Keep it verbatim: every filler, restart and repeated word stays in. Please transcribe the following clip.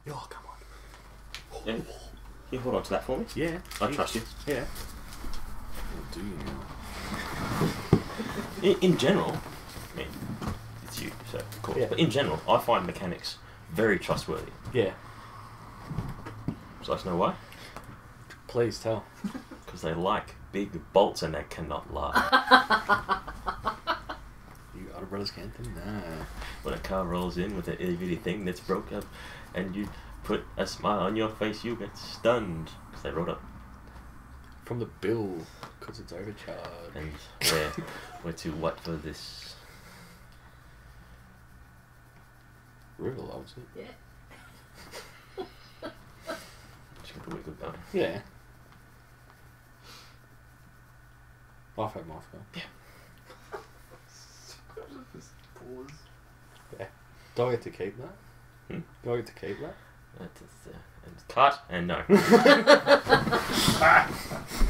Oh, come on. Yeah. Can you hold on to that for me? Yeah. I trust you. Yeah. What do you know? In, in general, I mean, it's you, so of course. Yeah. But in general, I find mechanics very trustworthy. Yeah. So I just know why. Please tell. Because they like big bolts and they cannot lie. You Auto Brothers can't deny. When a car rolls in with an itty bitty thing that's broke up, and you put a smile on your face, you get stunned because they rolled up. From the bill, because it's overcharged. And we're we're too what for this? River loves it. Yeah. Just got the wiggle going. Yeah. I've had my fill. Yeah. Pause. Yeah. Do I get to keep that? Hmm? Do I get to keep that? That is, uh, and cut and no.